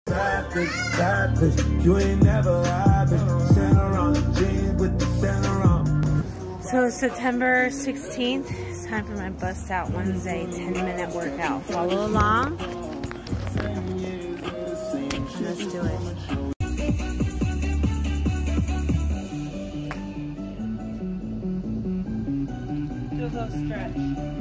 You ain't never stand around with the stand around. So September 16th, it's time for my Bust Out Wednesday 10-minute workout. Follow along. Let's do it. Do a little stretch.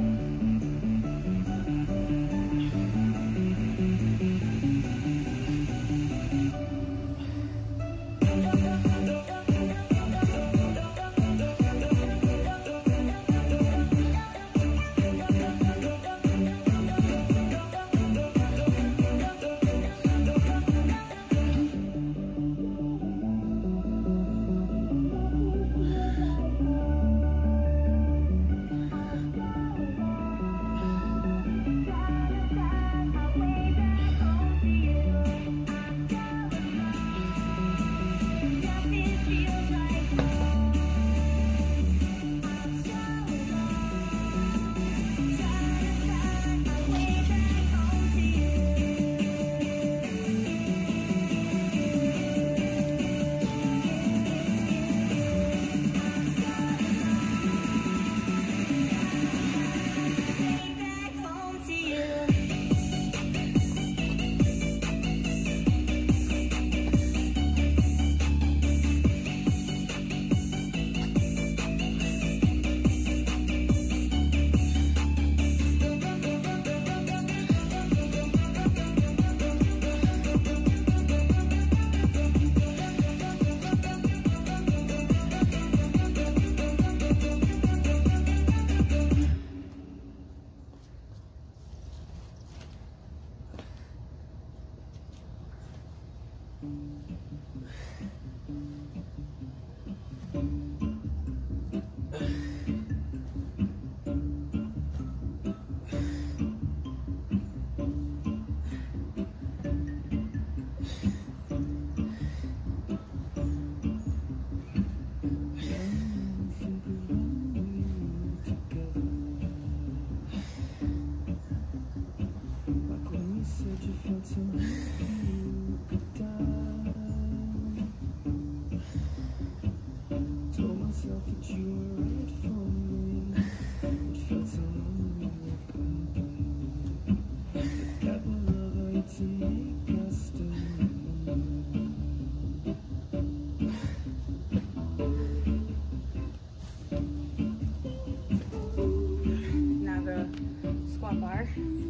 Now the squat bar.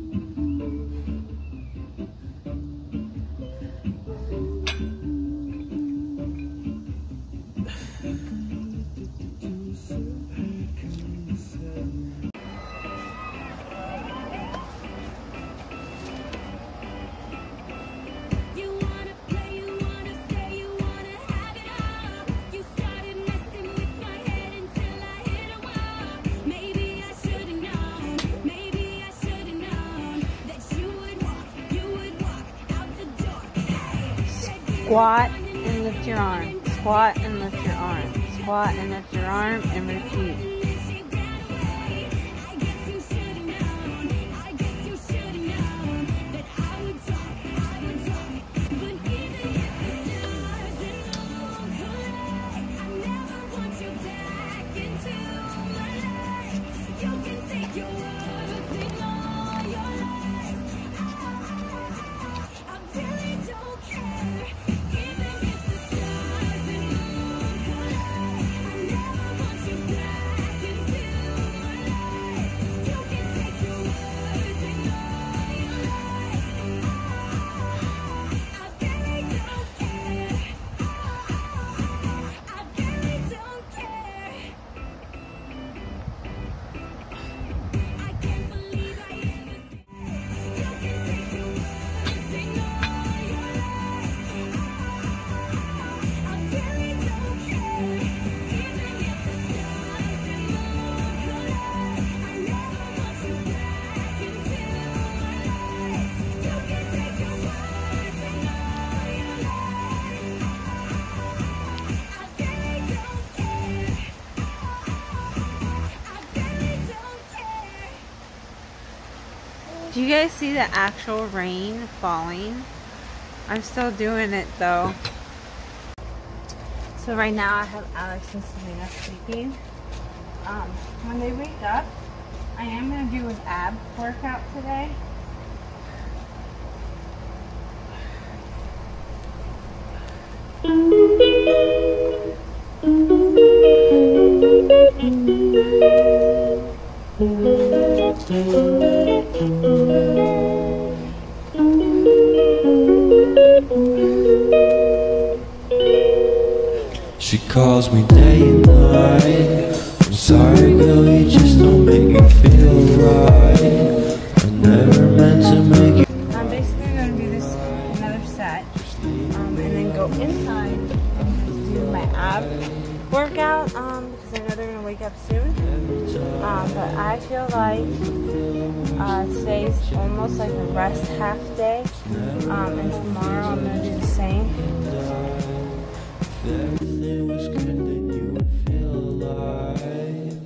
Squat and lift your arm. Squat and lift your arm. Squat and lift your arm and repeat. Do you guys see the actual rain falling? I'm still doing it though. So right now I have Alex and Selena sleeping. When they wake up, I am going to do an ab workout today. She calls me day and night. I'm sorry girl, you just don't make me feel right. I never meant to make you. I'm basically going to do this another set, and then go inside and do my ab workout, because I know they're going to wake up soon. But I feel like today's almost like a rest half day, and tomorrow I'm going to do the same. If everything was good, then you would feel alive.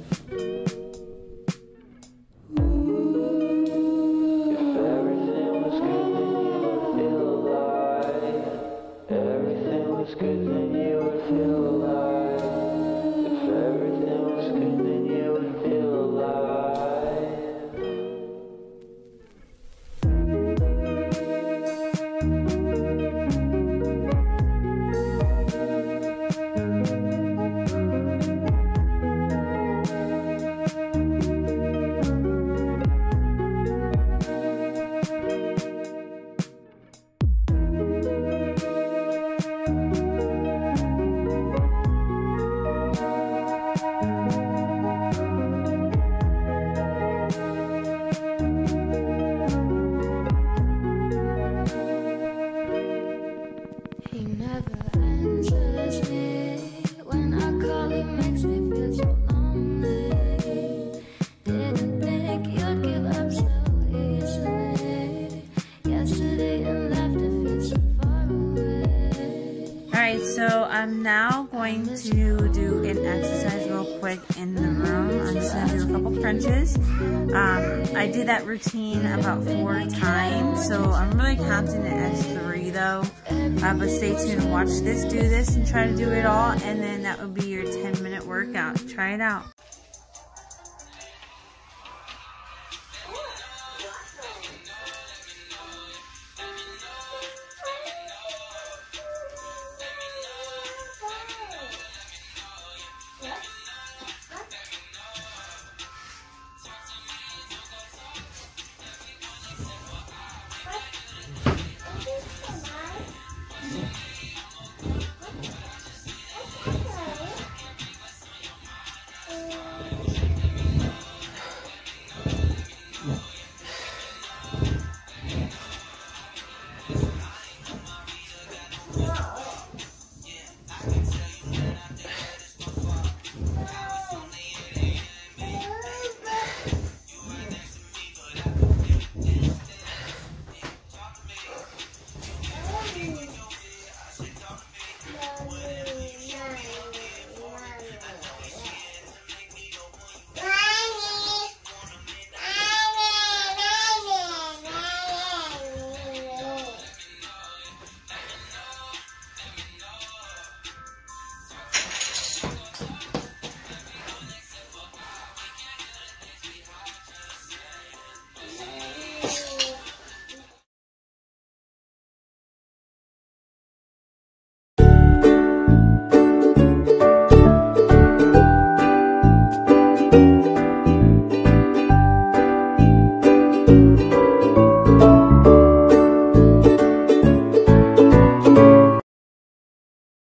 If everything was good, then you would feel alive. Everything was good, then you would feel alive. If everything was good, then you would feel alive. He never answers me. When I call, it makes me feel so lonely. Didn't think you'd give up so easily. Yesterday and left, it feels so far away. Alright, so I'm now going to do an exercise real quick in the room. I'm just going to do a couple crunches. I did that routine about 4 times, so I'm really counting it as 3 though. But stay tuned and watch this, do this, and try to do it all, and then that would be your 10-minute workout. Try it out.